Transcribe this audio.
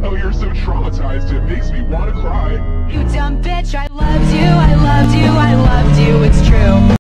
Oh, you're so traumatized, it makes me want to cry. You dumb bitch, I love